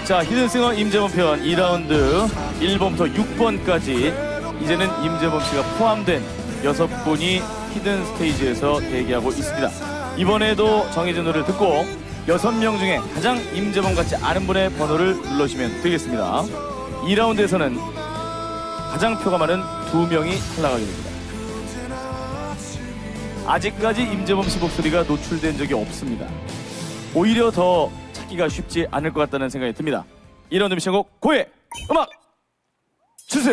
자, 히든싱어 임재범 편 2라운드 1번부터 6번까지 이제는 임재범 씨가 포함된 6분이 히든 스테이지에서 대기하고 있습니다. 이번에도 정해진 노래를 듣고 6명 중에 가장 임재범 같지 않은 분의 번호를 눌러주시면 되겠습니다. 2라운드에서는 가장 표가 많은 2명이 탈락하게 됩니다. 아직까지 임재범 씨 목소리가 노출된 적이 없습니다. 오히려 더 찾기가 쉽지 않을 것 같다는 생각이 듭니다. 2라운드 미션곡 고해 음악 주세요.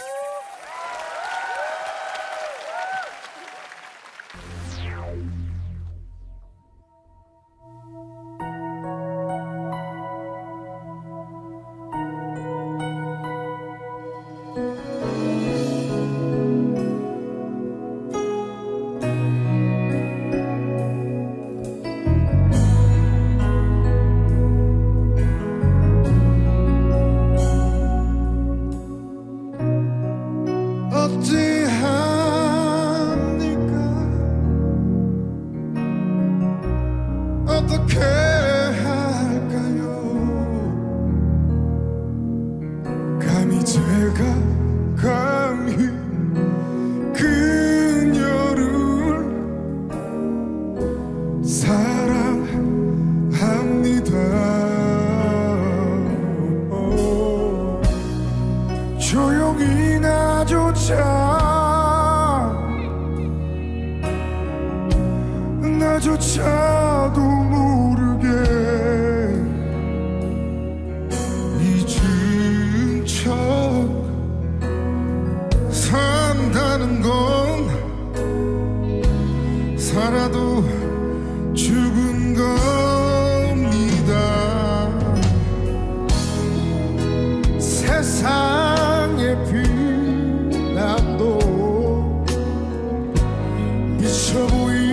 어떻게 할까요? 감히 제가 감히 그녀를 사랑합니다. 조용히 나조차도 모르게 잊은 척 산다는 건 살아도 죽은 겁니다. 세상의 비난도 미쳐 보이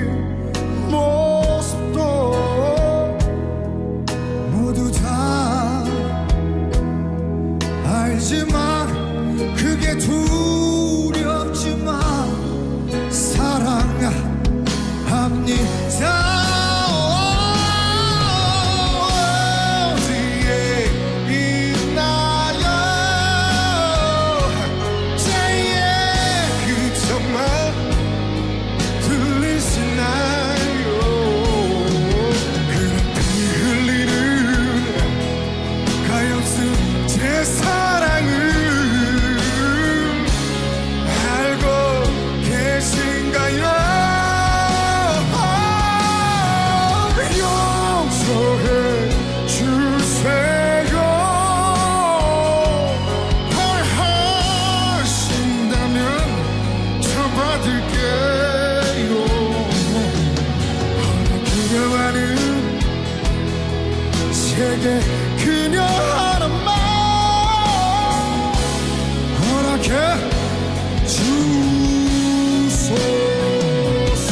알지만 그게 두렵지만 사랑합니다. 어디에 있나요? 제의 그 정말 들리시나요? 그런 피 흘리는 가엾은 제 사랑을 알고 계신가요? 용서해 주세요. 하신다면 저 받을게요. 그녀와는 제게 그녀 하나만 허락해 주소서.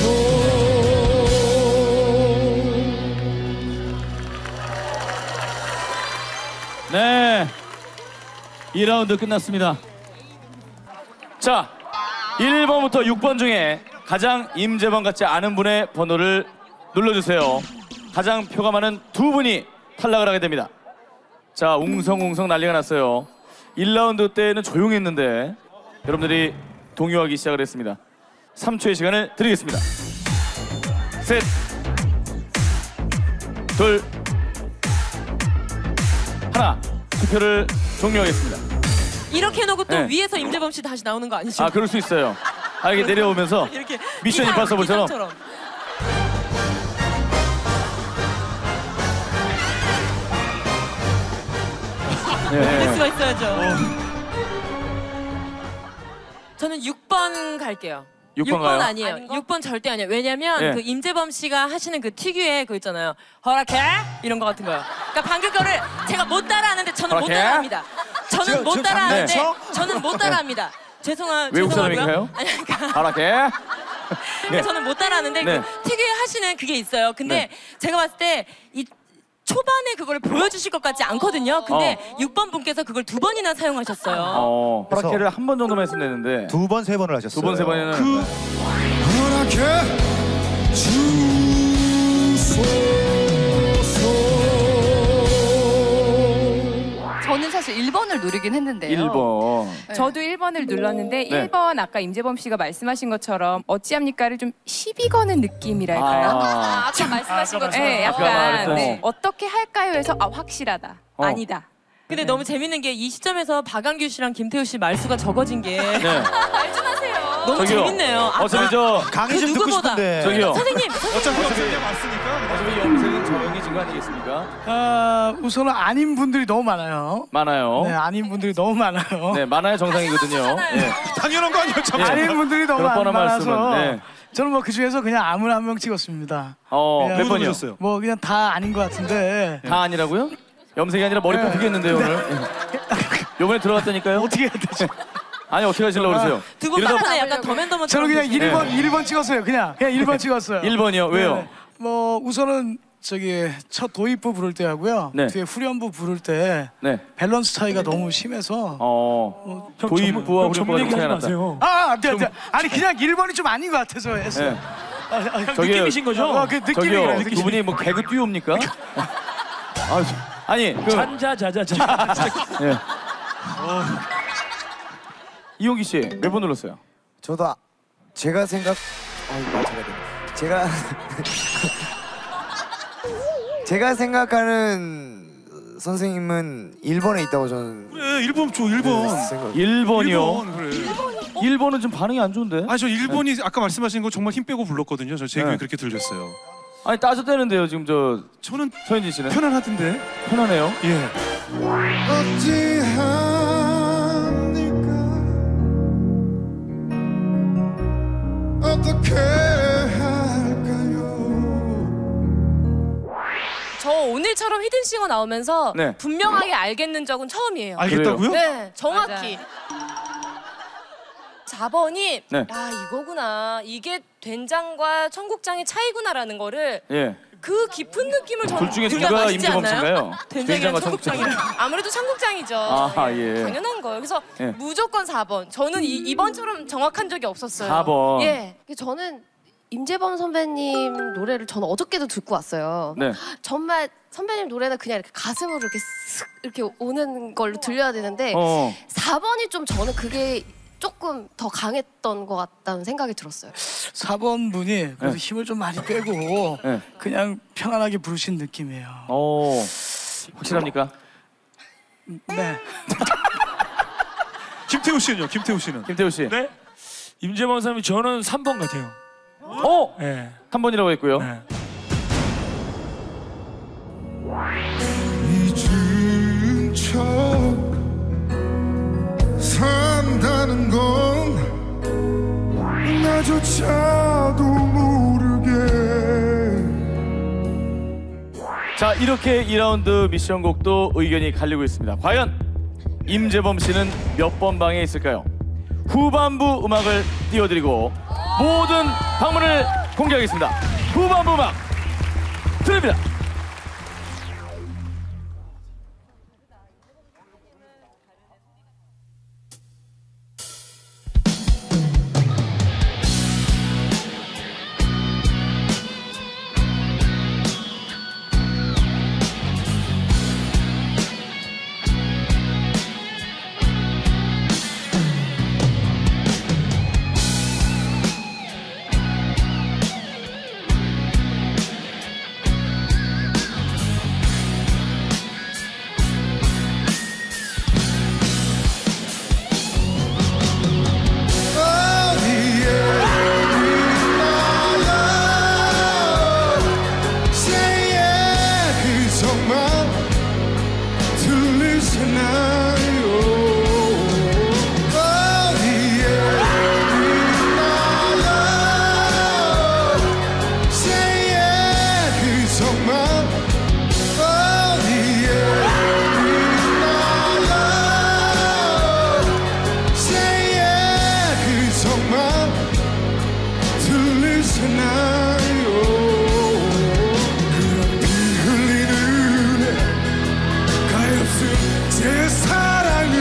네, 2라운드 끝났습니다. 자, 1번부터 6번 중에 가장 임재범 같지 않은 분의 번호를 눌러주세요. 가장 표가 많은 2분이 탈락을 하게 됩니다. 자, 웅성웅성 난리가 났어요. 1라운드 때는 조용했는데 여러분들이 동요하기 시작을 했습니다. 3초의 시간을 드리겠습니다. 셋, 둘, 하나. 투표를 종료하겠습니다. 이렇게 해놓고 또 네. 위에서 임재범 씨 다시 나오는 거 아니죠? 아, 그럴 수 있어요. 아, 이게 내려오면서 이렇게 미션 임파서블처럼. 될 수가 있어야죠. 저는 6번 갈게요. 6번 가요? 아니에요. 6번 절대 아니에요. 왜냐면 네. 그 임재범 씨가 하시는 그 특유의 그거 있잖아요. 허락해? 이런 거 같은 거요. 그러니까 방금 거를 제가 못 따라하는데 저는 못 허락해? 따라합니다. 저는 못 따라하는데 네. 저는 못 따라합니다. 외국 사람인가요? 아니, 그러니까 허락해? 네. 저는 못 따라하는데 네. 그 특유의 하시는 그게 있어요. 근데 네. 제가 봤을 때 이 초반에 그걸 보여주실 것 같지 않거든요. 근데 6번 분께서 그걸 2번이나 사용하셨어요. 허락해를 한 번 정도만 했으면 되는데 2번, 3번을 하셨어요. 2번, 3번에는 허락해 주소서. 사실 1번을 누르긴 했는데요. 1번. 저도 1번을 눌렀는데 네. 1번 아까 임재범 씨가 말씀하신 것처럼 어찌합니까를 좀 시비 거는 느낌이랄까요? 아까 말씀하신 것처럼. 네, 아까 약간 말했던. 네. 어떻게 할까요? 해서 확실하다. 아니다. 근데 너무 재밌는 게 이 시점에서 박완규 씨랑 김태우 씨 말수가 적어진 게 네. 말씀하세요. 너무 저기요. 재밌네요. 어차피 저 강의 그 좀 듣고 누구보다. 싶은데. 저기요. 선생님, 어차피 염색은 정해진 거 아니겠습니까? 우선은 아닌 분들이 너무 많아요. 많아요. 네, 아닌 분들이 너무 많아요. 네, 많아요 정상이거든요. 네. 당연한 거 아니에요, 참. 아닌 분들이 너무 그런 뻔한 많아서 말씀은, 네. 저는 뭐 그 중에서 그냥 아무나 한 명 찍었습니다. 몇 그냥 번이요? 뭐 그냥 다 아닌 것 같은데 다 아니라고요? 염색이 아니라 머리 뽑히겠는데요 오늘. 요번에 들어갔다니까요? 어떻게 해야 되지? 아니 어떻게 하시려고 그러세요? 두 분 빠른에 약간 더맨더맨. 저는 그냥 네. 1번 찍었어요. 그냥 1번 찍었어요. 1번이요? 왜요? 네. 뭐 우선은 저기 첫 도입부 부를 때 하고요. 네. 뒤에 후렴부 부를 때 네. 밸런스 차이가 너무 심해서 도입부와 후렴부가 좀 차이가 났다. 아니 그냥 1번이 좀 아닌 것 같아서 했어요. 네. 느낌이신 거죠? 그 느낌이 저기요, 그래요, 두 분이 뭐 개그 듀오입니까? 아니 그 잔자자자자. 네. 이용기 씨 몇 번 눌렀어요? 저도 제가 제가 생각하는 선생님은 1번에 있다고 저는 그래, 1번 줘, 1번. 생각. 1번이요? 그래. 1번은 좀 반응이 안 좋은데? 아, 저 1번이 아까 말씀하신 거 정말 힘 빼고 불렀거든요. 저 제 귀에 네. 그렇게 들렸어요. 아니 따졌다는데요 지금 저 저는 서현진 씨는? 편안하던데. 편하네요. 예. 어떻게 할까요? 저 오늘처럼 히든싱어 나오면서 네. 분명하게 알겠는 적은 처음이에요. 알겠다고요? 네, 정확히. 4번이 네. 야 이거구나. 이게 된장과 청국장의 차이구나라는 거를 예. 그 깊은 느낌을 저는 둘 중에 둘다 누가 맛있지 임재범 않나요? 씨인가요? 된장이랑 된장과 청국장이랑 아무래도 청국장이죠. 아, 예. 당연한 거예요. 그래서 예. 무조건 4번. 저는 2번처럼 정확한 적이 없었어요. 4번. 예. 저는 임재범 선배님 노래를 저는 어저께도 듣고 왔어요. 네. 정말 선배님 노래는 그냥 이렇게 가슴으로 이렇게 쓱 이렇게 오는 걸로 들려야 되는데 4번이 좀 저는 그게 조금 더 강했던 것 같다는 생각이 들었어요. 4번 분이 그래서 힘을 좀 많이 빼고 네. 그냥 편안하게 부르신 느낌이에요. 확실합니까? 네. 김태우 씨는요? 김태우 씨는? 김태우 씨. 네? 임재범 선생님 저는 3번 같아요. 네. 3번이라고 했고요. 네. 잊은 척 산다는 건 나조차도 모르게. 자, 이렇게 2라운드 미션곡도 의견이 갈리고 있습니다. 과연 임재범 씨는 몇 번 방에 있을까요? 후반부 음악을 띄워드리고 모든 방문을 공개하겠습니다. 후반부 음악 드립니다. 제 사랑을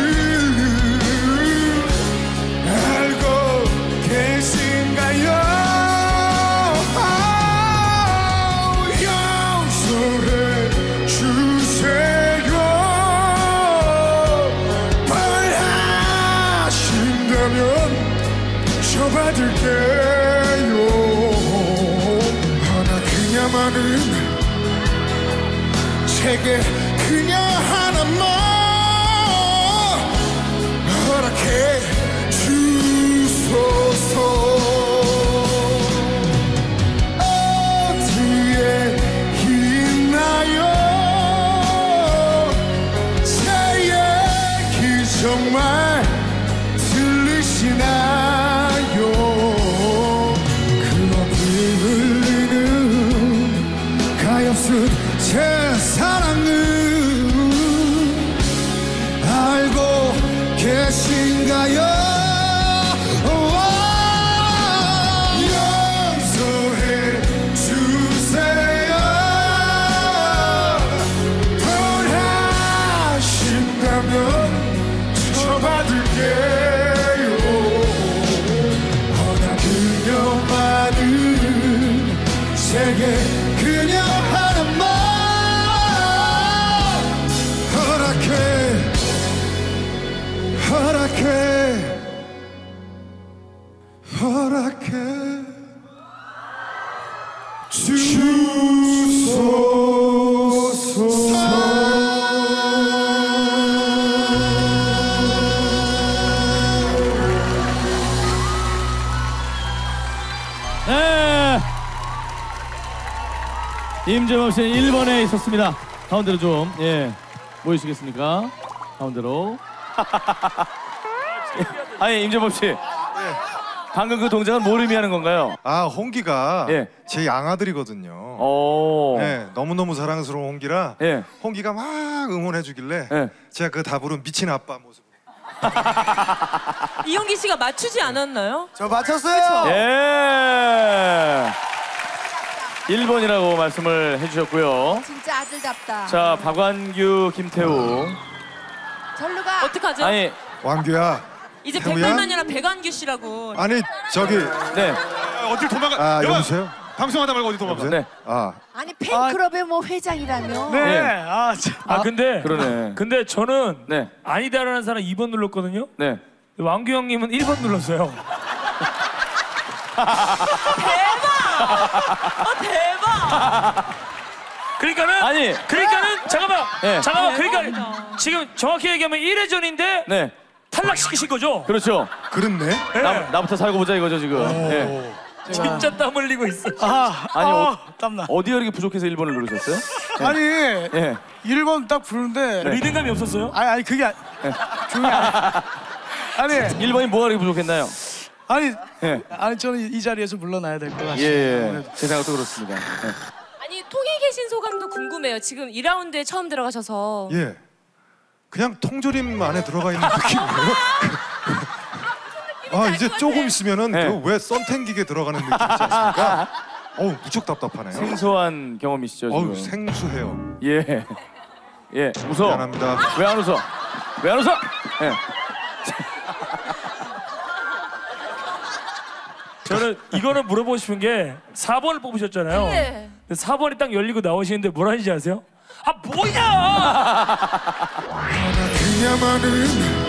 알고 계신가요? 용서해 주세요. 그녀만은 제게 그녀 하나만 허락해 주소서. 어디에 있나요? 제 얘기 정말 들리시나요? 그 높이 흘리는 가엾은 제 사랑은 알고 계신가요? 용서해 주세요. 원하신다면 쳐받을게요. 허나 그녀만은 제게 그녀 하나만 허락해 주소서. 네. 임재범 씨는 1번에 있었습니다. 가운데로 좀 모이시겠습니까? 가운데로. 아니 임재범 씨. 방금 그 동작은 뭘 의미하는 건가요? 아, 홍기가 예. 제 양아들이거든요. 오. 네, 너무너무 사랑스러운 홍기라 예. 홍기가 막 응원해 주길래 예. 제가 그 답으로 미친 아빠 모습. 이용기 씨가 맞추지 않았나요? 저 맞췄어요. 예. 1번이라고 말씀을 해주셨고요. 진짜 아들답다. 자, 박완규, 김태우. 절로 가. 어떡하죠? 아니, 왕규야. 이제 태우야? 백발마녀랑 백완규 씨라고. 아니 저기 네. 어딜 도망가? 아 여보, 여보세요? 방송하다 말고 어디 도망가? 네. 아 아니 팬클럽의 뭐 회장이라며. 네. 네. 근데 그러네. 근데 저는 네. 아니다라는 사람 2번 눌렀거든요. 네. 왕규 형님은 1번 눌렀어요. 대박! 그러니까는 잠깐만. 네. 잠깐만. 그러니까 지금 정확히 얘기하면 1회전인데 네. 탈락시키신 거죠? 그렇죠. 그렇네. 나부터 살고 보자 이거죠, 지금. 네. 진짜 땀 흘리고 있어. 아니, 땀나. 어디가 이렇게 부족해서 1번을 누르셨어요? 아니 예. 1번 딱 부르는데 리듬감이 없었어요? 아니 그게 그게 아니 1번이 뭐가 이렇게 부족했나요? 아니 예. 아니 저는 이 자리에서 물러나야 될 것 같아요. 예. 제 생각도 그렇습니다. 예. 아니 통에 계신 소감도 궁금해요. 지금 2라운드에 처음 들어가셔서. 예. 그냥 통조림 안에 들어가 있는 느낌이에요. 아 이제 조금 있으면은 네. 그 왜 썬탱기게 들어가는 느낌 있지 않습니까? 어우 무척 답답하네요. 생소한 경험이시죠, 지금. 어우 생수해요. 예. 예. 웃어. 미안합니다. 왜 안 웃어? 왜 안 웃어? 예. 저는 이거는 물어보고 싶은 게 4번을 뽑으셨잖아요. 네. 근데 4번이 딱 열리고 나오시는데 뭘 하는지 아세요? 아 뭐야! 그녀만은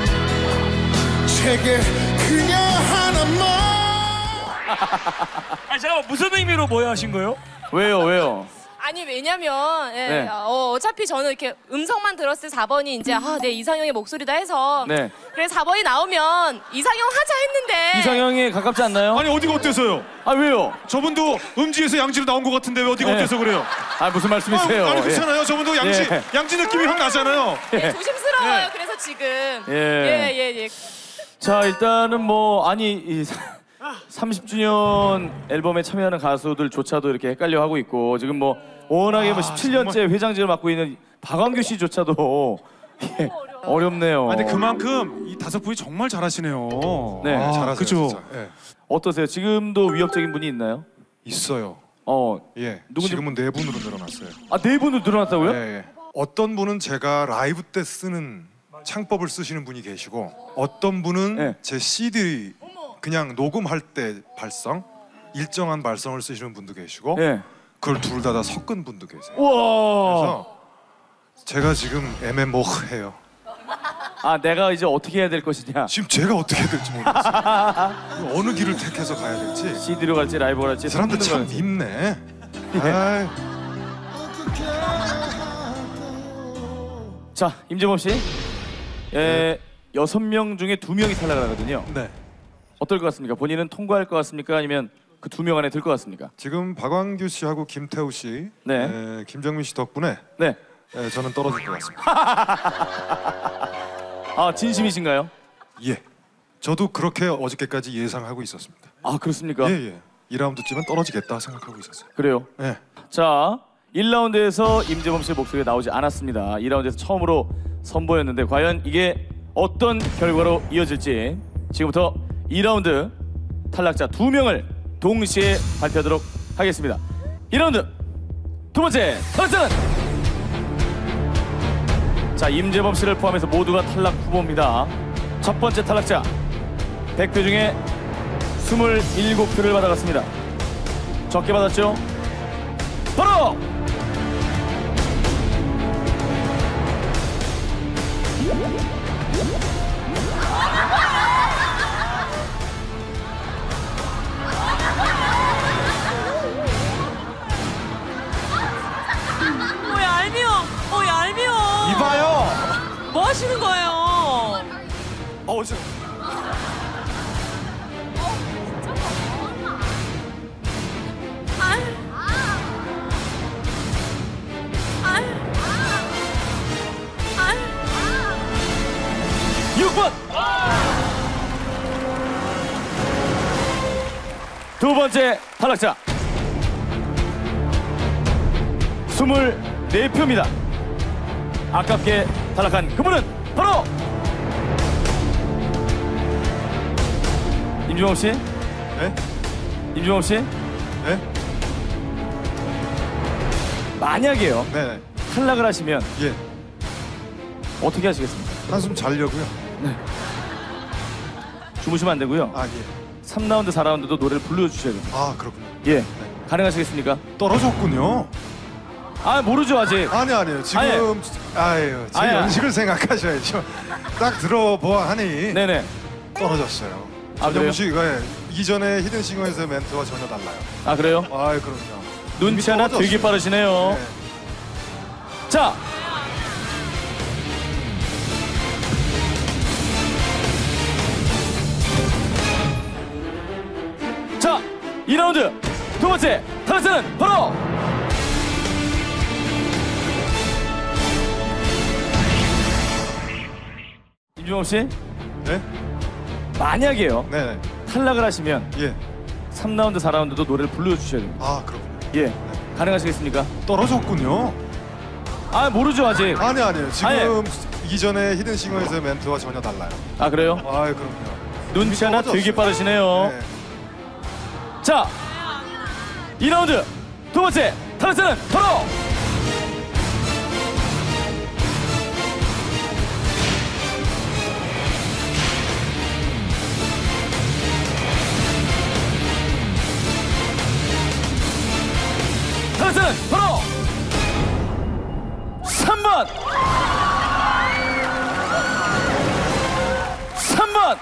제게 그녀 하나만 아니 잠깐만 무슨 의미로 뭐야 하신 거예요? 왜요? 아니 왜냐면 네. 어차피 저는 이렇게 음성만 들었을 때 4번이 이제 내 이상형의 목소리다 해서 네. 그래서 4번이 나오면 이상형 하자 했는데 이상형에 가깝지 않나요? 아니 어디가 어때서요? 아, 왜요? 저분도 음지에서 양지로 나온 것 같은데 왜 어디가 네. 어때서 그래요? 아, 무슨 말씀이세요? 아니 그렇잖아요. 저분도 양지 예. 양지 느낌이 확 나잖아요. 네, 조심스러워요. 그래서 지금 예. 예. 자, 일단은 뭐 아니 이 30주년 앨범에 참여하는 가수들조차도 이렇게 헷갈려 하고 있고 지금 뭐 워낙에 뭐 17년째 회장직을 맡고 있는 박완규 씨조차도 예, 어렵네요. 아니 그만큼 이 5분이 정말 잘하시네요. 네. 잘하세요. 그쵸? 진짜. 예. 어떠세요? 지금도 위협적인 분이 있나요? 있어요. 예. 누군지- 지금은 4분으로 늘어났어요. 아, 4분을 늘어났다고요? 예. 어떤 분은 제가 라이브 때 쓰는 창법을 쓰시는 분이 계시고 어떤 분은 네. 제 CD 그냥 녹음할 때 발성 일정한 발성을 쓰시는 분도 계시고 예. 그걸 둘 다 섞은 분도 계세요. 우와. 그래서 제가 지금 애매모호해요. 아, 내가 이제 어떻게 해야 될 것이냐? 지금 제가 어떻게 해야 될지 모르겠어요. 어느 길을 택해서 가야 될지. CD로 갈지 라이브로 갈지 이 사람들 참 섞는 거는- 밉네. 아이, 자, 임재범 씨. 6명 중에 2명이 탈락을 하거든요. 네. 어떨 것 같습니까? 본인은 통과할 것 같습니까? 아니면 그 2명 안에 들 것 같습니까? 지금 박완규 씨하고 김태우 씨, 네. 김정민 씨 덕분에 네. 저는 떨어질 것 같습니다. 아, 진심이신가요? 예. 저도 그렇게 어저께까지 예상하고 있었습니다. 아, 그렇습니까? 예, 예. 2라운드쯤은 떨어지겠다 생각하고 있었어요. 그래요? 예. 자, 1라운드에서 임재범 씨의 목소리가 나오지 않았습니다. 2라운드에서 처음으로 선보였는데 과연 이게 어떤 결과로 이어질지 지금부터 2라운드 탈락자 2명을 동시에 발표하도록 하겠습니다. 2라운드 두 번째 탈락자는 자, 임재범 씨를 포함해서 모두가 탈락 후보입니다. 첫 번째 탈락자 100표 중에 27표를 받아갔습니다. 적게 받았죠? 바로 얄미워. 얄미워. 이봐요. 뭐 하시는 거예요? 저 아. 6번 두 번째 탈락자 24표입니다. 아깝게 탈락한 그분은 바로 임종업 씨? 네? 임종업 씨? 네? 만약에요. 네. 탈락을 하시면 예. 어떻게 하시겠습니까? 한숨 자려고요. 주무시면 안 되고요. 아, 예. 3라운드, 4라운드도 노래를 불러주셔야 됩니다. 아, 그렇군요. 예. 가능하시겠습니까? 떨어졌군요. 아, 모르죠 아직. 아니에요. 지금 아유, 제 아니야. 연식을 생각하셔야죠. 딱 들어보아하니 네네. 떨어졌어요. 아, 그래요? 전현무 씨가 이전에 히든싱어에서 멘트와 전혀 달라요. 아, 그래요? 아, 그럼요. 눈치 하나 떨어졌어요. 되게 빠르시네요. 네. 자, 자, 2라운드 두 번째 탈락자는 바로 임종업 씨. 네? 만약에요. 네. 탈락을 하시면 예. 3라운드, 4라운드도 노래를 불러주셔야 됩니다. 아, 그렇군요. 예. 가능하시겠습니까? 떨어졌군요. 아, 모르죠 아직. 아니에요. 지금 이전에 히든싱어에서 멘트와 전혀 달라요. 아, 그래요? 아, 그럼요. 눈치 하나 떨어졌어요. 되게 빠르시네요. 네. 자, 2라운드 두 번째 탈락자는 바로 탈락자는 바로 3번 3번.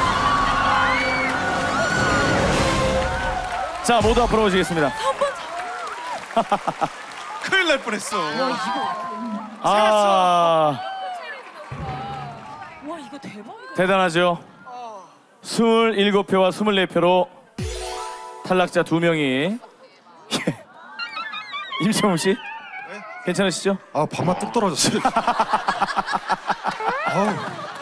자, 모두 앞으로 오시겠습니다. 큰일 날 뻔했어. 아, 와, 이거 대박이다. 대단하죠. 27표와 24표로 탈락자 2명이 임정우 씨? 괜찮으시죠? 아, 밥맛 뚝 떨어졌어요. 아우.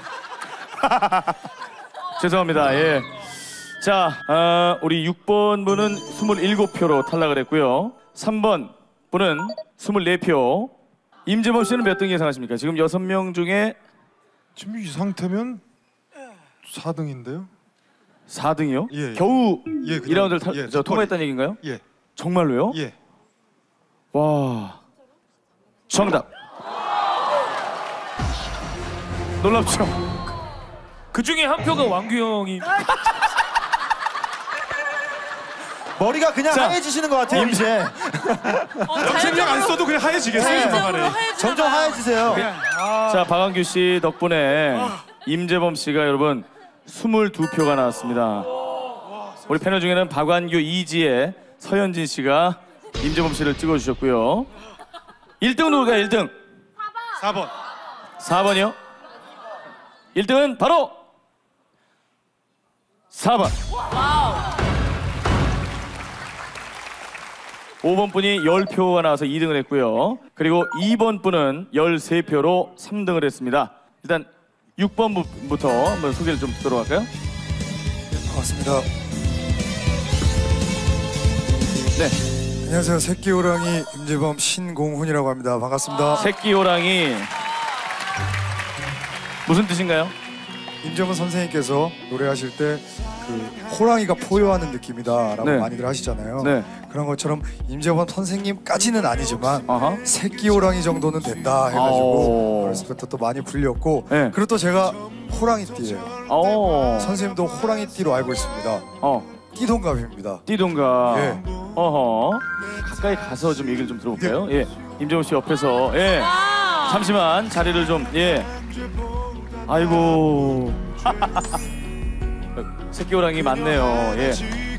죄송합니다. 예. 자, 우리 6번 분은 27표로 탈락을 했고요. 3번 분은 24표. 임재범 씨는 몇 등 예상하십니까? 지금 6명 중에 지금 이 상태면 4등인데요? 4등이요? 예, 예. 겨우 예, 그냥, 2라운드를 예, 통과했다는 얘기인가요? 예. 정말로요? 예. 와, 정답. 놀랍죠? 그 중에 한 표가 왕규 형이 머리가 그냥 자, 하얘지시는 것 같아요 이제. 염색약 안 써도 그냥 하얘지겠어요, 조만간에. 점점 하얘지세요. 자, 박완규 씨 덕분에 임재범 씨가 여러분 22표가 나왔습니다. 우리 패널 중에는 박완규, 이지혜, 서현진 씨가 임재범 씨를 찍어주셨고요. 1등은 누굴까요? 1등. 4번. 4번이요? 1등은 바로 4번. 5번 분이 10표가 나와서 2등을 했고요. 그리고 2번 분은 13표로 3등을 했습니다. 일단 6번부터 한번 소개를 좀 듣도록 할까요? 반갑습니다. 네. 안녕하세요. 새끼호랑이 임재범 신공훈이라고 합니다. 반갑습니다. 새끼호랑이 무슨 뜻인가요? 임재범 선생님께서 노래하실 때 그 호랑이가 포효하는 느낌이다라고 네. 많이들 하시잖아요. 네. 그런 것처럼 임재범 선생님까지는 아니지만 아하. 새끼호랑이 정도는 된다 해가지고 어렸을 때부터 또 많이 불렸고 네. 그리고 또 제가 호랑이띠예요. 선생님도 호랑이띠로 알고 있습니다. 띠동갑입니다. 띠동갑. 예. 어허. 가까이 가서 좀 얘기를 좀 들어볼까요? 예. 임재범 씨 옆에서. 예. 잠시만 자리를 좀. 예. 아이고. 새끼호랑이 많네요. 예.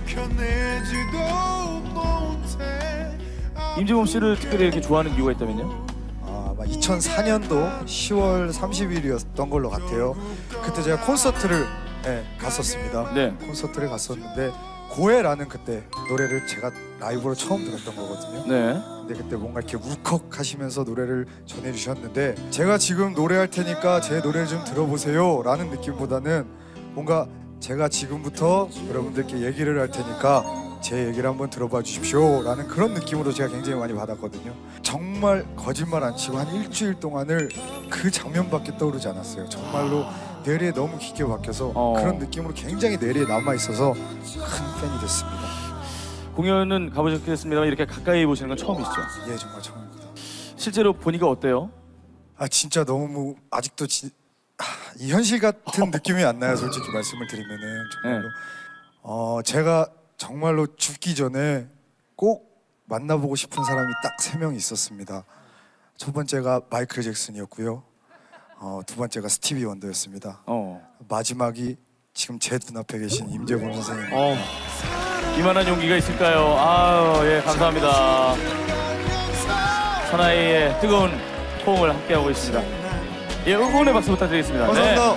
임재범 씨를 특별히 이렇게 좋아하는 이유가 있다면요? 2004년도 10월 30일이었던 걸로 같아요. 그때 제가 콘서트를 갔었습니다. 네. 콘서트를 갔었는데 고해라는 그때 노래를 제가 라이브로 처음 들었던 거거든요. 네. 근데 그때 뭔가 이렇게 울컥하시면서 노래를 전해주셨는데 제가 지금 노래할 테니까 제 노래를 좀 들어보세요 라는 느낌보다는 뭔가 제가 지금부터 여러분들께 얘기를 할 테니까 제 얘기를 한번 들어봐 주십시오 라는 그런 느낌으로 제가 굉장히 많이 받았거든요. 정말 거짓말 안 치고 한 일주일 동안을 그 장면밖에 떠오르지 않았어요. 정말로 뇌리에 너무 깊게 박혀서 그런 느낌으로 굉장히 뇌리에 남아있어서 큰 팬이 됐습니다. 공연은 가보셨겠습니다만 이렇게 가까이 보시는 건 처음이시죠? 예, 정말 처음입니다. 실제로 보니까 어때요? 진짜 너무 아직도 이 현실 같은 느낌이 안 나요. 솔직히 말씀을 드리면은 정말로 제가 정말로 죽기 전에 꼭 만나보고 싶은 사람이 딱 3명이 있었습니다. 첫 번째가 마이클 잭슨이었고요. 두 번째가 스티비 원더였습니다. 마지막이 지금 제 눈앞에 계신 임재범 선생님. 이만한 용기가 있을까요? 아유, 예, 감사합니다. 사나이의 뜨거운 호응을 함께하고 있습니다. 예, 응원의 박수 부탁드리겠습니다. 감사합니다.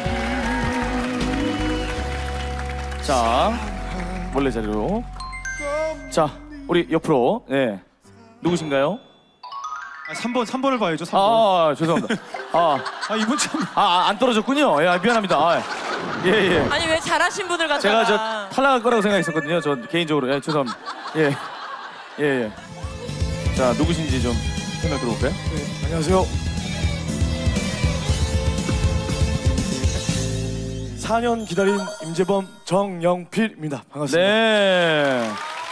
네. 자, 원래 자리로. 자, 우리 옆으로. 네. 누구신가요? 3번을 봐야죠. 3번. 죄송합니다. 이분 참. 안 떨어졌군요. 예, 미안합니다. 예. 아니 왜 잘하신 분을 갖다가 제가 저 탈락할 거라고 생각했었거든요. 저 개인적으로. 예, 죄송합니다. 예. 자, 누구신지 좀 설명 들어볼까요? 네, 안녕하세요. 4년 기다린 임재범 정영필입니다. 반갑습니다. 네.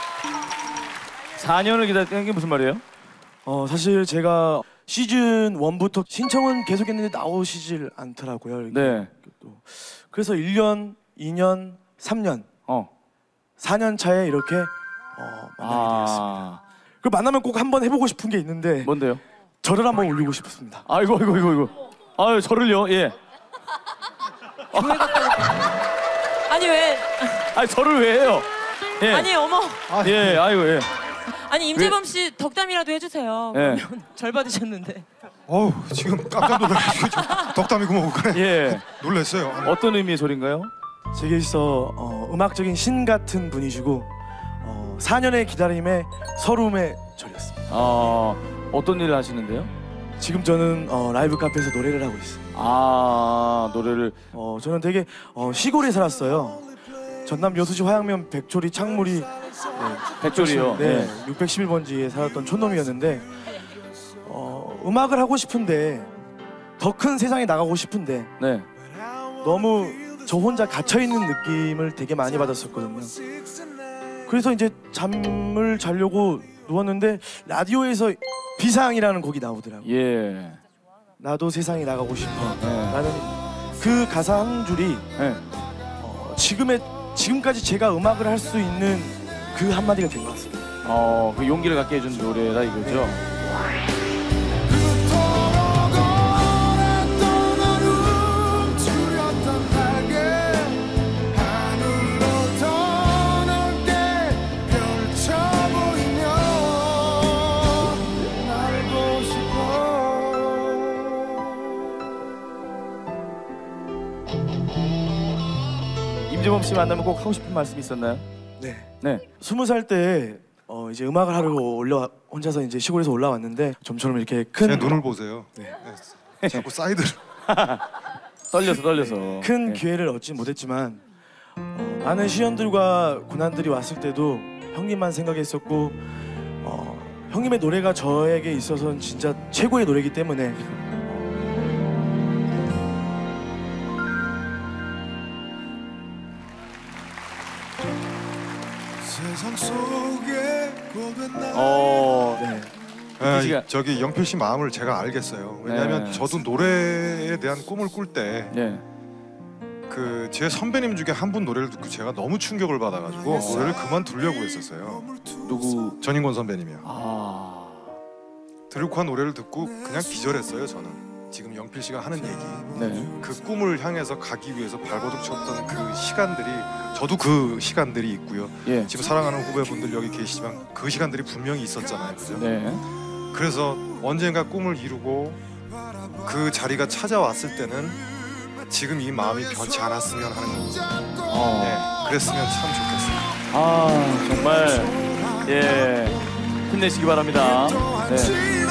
4년을 기다렸다는 게 무슨 말이에요? 사실 제가 시즌 1부터 신청은 계속했는데 나오시질 않더라고요. 네. 그래서 1년, 2년, 3년, 4년 차에 이렇게 만나게 되었습니다. 그 만나면 꼭 한번 해보고 싶은 게 있는데 뭔데요? 저를 한번 올리고 싶습니다. 아이고. 아유, 저를요? 예. 아니 왜? 저를 왜 해요? 예. 아니 어머. 예, 아이고 예. 아니 임재범 씨 덕담이라도 해주세요. 예. 그러면 절 받으셨는데. 지금 깜짝 놀라가지고 덕담이 고마워 그래. 예. 놀랐어요. 어떤 의미의 소리인가요? 제게 있어 음악적인 신 같은 분이시고 4년의 기다림에 서름의 절이었습니다. 어떤 일을 하시는데요? 지금 저는 라이브 카페에서 노래를 하고 있습니다. 노래를. 저는 되게 시골에 살았어요. 전남 여수시 화양면 백초리 창물이 백조리요. 네, 611번지에 살았던 촌놈이었는데 음악을 하고 싶은데 더 큰 세상에 나가고 싶은데 네. 너무 저 혼자 갇혀있는 느낌을 되게 많이 받았었거든요. 그래서 이제 잠을 자려고 누웠는데 라디오에서 비상이라는 곡이 나오더라고요. 예. 나도 세상에 나가고 싶어. 나는 그 가사 한 줄이 지금까지 제가 음악을 할 수 있는 그 한마디가 된 것 같습니다. 그 용기를 갖게 해준 노래라 이거죠. 임재범 씨 만나면 꼭 하고 싶은 말씀 있었나요? 네. 네. 20살 때 이제 음악을 하러 혼자서 이제 시골에서 올라왔는데 좀처럼 이렇게 제 큰 눈을 보세요. 네. 자꾸 사이드를. 떨려서. 큰 네. 기회를 얻지 못했지만 많은 시련들과 고난들이 왔을 때도 형님만 생각했었고 형님의 노래가 저에게 있어서는 진짜 최고의 노래이기 때문에 세상 속에 네. 아, 저기 영필 씨 마음을 제가 알겠어요. 왜냐하면 네. 저도 노래에 대한 꿈을 꿀 때 네. 그 제 선배님 중에 한 분 노래를 듣고 제가 너무 충격을 받아가지고 노래를 그만두려고 했었어요. 누구? 전인권 선배님이요. 아. 드루크한 노래를 듣고 그냥 기절했어요. 저는 지금 영필 씨가 하는 얘기, 네. 그 꿈을 향해서 가기 위해서 발버둥 쳤던 그 시간들이, 저도 그 시간들이 있고요. 예. 지금 사랑하는 후배분들 여기 계시지만 그 시간들이 분명히 있었잖아요. 그죠? 네. 그래서 언젠가 꿈을 이루고 그 자리가 찾아왔을 때는 지금 이 마음이 변치 않았으면 하는 거죠. 네, 그랬으면 참 좋겠어요. 아, 정말 예. 힘내시기 바랍니다. 네.